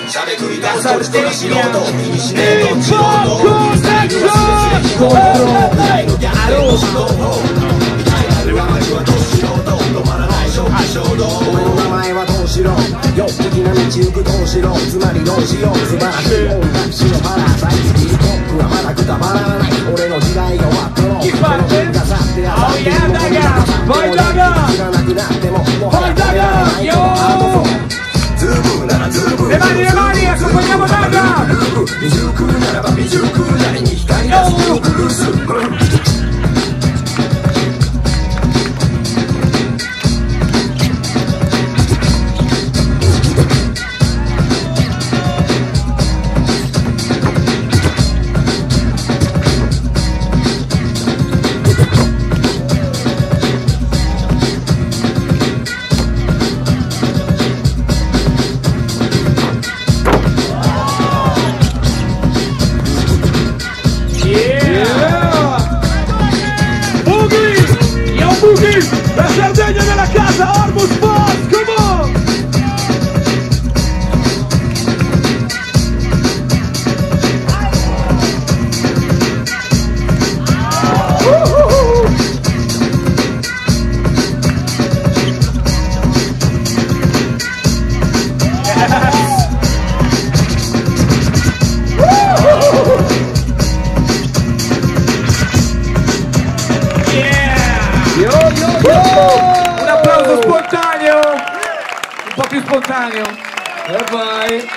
しゃべくり出すこれ人が素人気にしねえどっちの方スタイルはすべすべ非行動大の逆転の指導法みたいなる山にはど素人止まらない衝撃衝動お前の名前はどうしろよっ的な道行くどうしろつまりどうしよう素晴らしい音楽史のパラダイスヒップホップはまだくたばらない俺の時代が終わってもこの文化去ってやばってるのに知らなくなってももはや触れられないとアートフォーズームならズーム Accompagniamo Daga! 未熟ならば未熟なりに光がつくクルーズ La Sardegna della casa, Ormus Sports, come on! Un applauso spontaneo, un po' più spontaneo, e vai.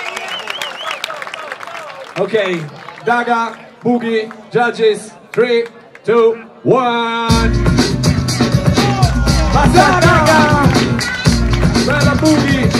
Ok, Daga, Boogie, judges, 3, 2, 1. Basta Daga, bella Boogie.